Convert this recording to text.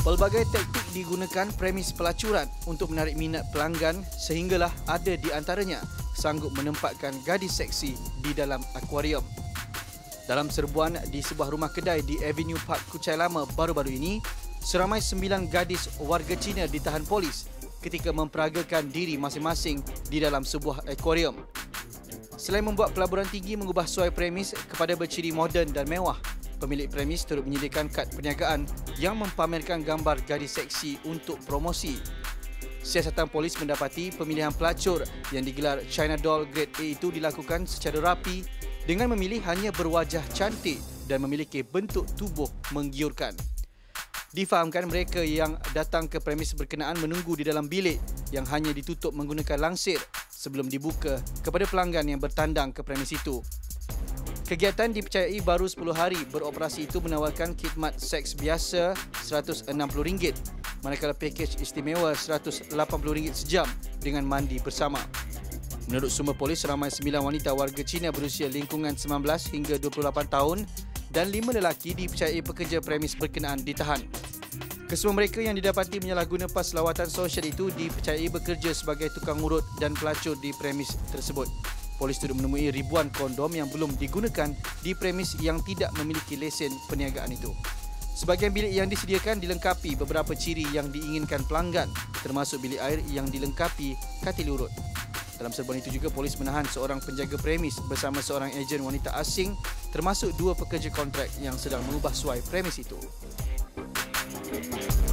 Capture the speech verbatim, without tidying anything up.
Pelbagai taktik digunakan premis pelacuran untuk menarik minat pelanggan sehinggalah ada di antaranya sanggup menempatkan gadis seksi di dalam akuarium. Dalam serbuan di sebuah rumah kedai di Avenue Park Kuchai Lama baru-baru ini, seramai sembilan gadis warga Cina ditahan polis ketika memperagakan diri masing-masing di dalam sebuah akuarium. Selain membuat pelaburan tinggi mengubah suai premis kepada berciri moden dan mewah, pemilik premis turut menyediakan kad perniagaan yang mempamerkan gambar gadis seksi untuk promosi. Siasatan polis mendapati pemilihan pelacur yang digelar China Doll Grade A itu dilakukan secara rapi dengan memilih hanya berwajah cantik dan memiliki bentuk tubuh menggiurkan. Difahamkan mereka yang datang ke premis berkenaan menunggu di dalam bilik yang hanya ditutup menggunakan langsir sebelum dibuka kepada pelanggan yang bertandang ke premis itu. Kegiatan dipercayai baru sepuluh hari beroperasi itu menawarkan khidmat seks biasa seratus enam puluh ringgit, manakala pakej istimewa seratus lapan puluh ringgit sejam dengan mandi bersama. Menurut sumber polis, ramai sembilan wanita warga Cina berusia lingkungan sembilan belas hingga dua puluh lapan tahun dan lima lelaki dipercayai pekerja premis berkenaan ditahan. Kesemua mereka yang didapati menyalahguna pas lawatan sosial itu dipercayai bekerja sebagai tukang urut dan pelacur di premis tersebut. Polis turut menemui ribuan kondom yang belum digunakan di premis yang tidak memiliki lesen perniagaan itu. Sebahagian bilik yang disediakan dilengkapi beberapa ciri yang diinginkan pelanggan, termasuk bilik air yang dilengkapi katil urut. Dalam serbuan itu juga polis menahan seorang penjaga premis bersama seorang ejen wanita asing, termasuk dua pekerja kontrak yang sedang mengubah suai premis itu.